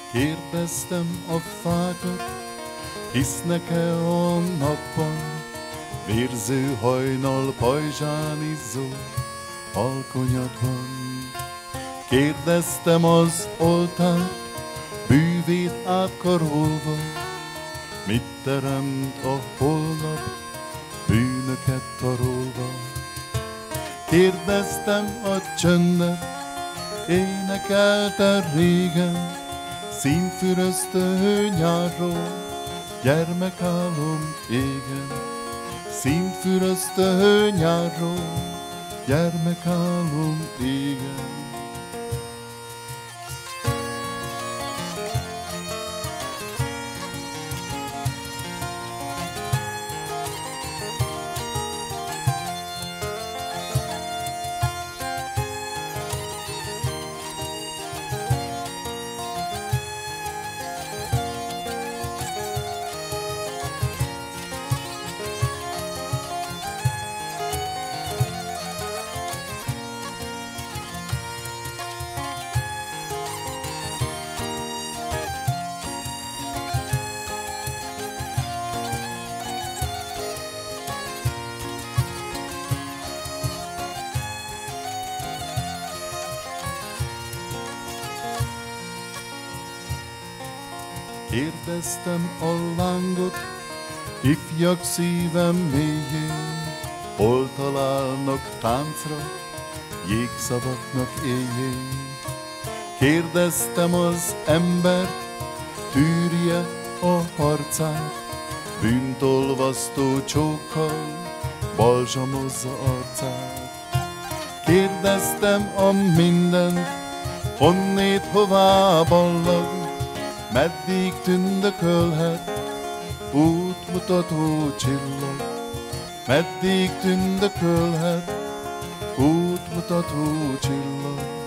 Kérdeztem a fákat, hisznek-e a napban, vérző hajnal pajzsán izzó alkonyatban. Kérdeztem az oltárt, bűvét átkarolva, mit teremt a holnap, bűnöket tarolva. Kérdeztem a csöndet, énekelte régen, színfüröztő nyárról, gyermekálom égen. Színfüröztő nyárról, gyermekálom égen. Kérdeztem a lángot, ifjak szívem mélyén, hol találnak táncra, jégszavaknak éjjén. Kérdeztem az embert, tűrje a harcát, bűntolvasztó csókkal balzsamozza arcát. Kérdeztem a mindent, honnét hová ballag, meddig tündökölhet útmutató csillag, meddig tündökölhet útmutató csillag.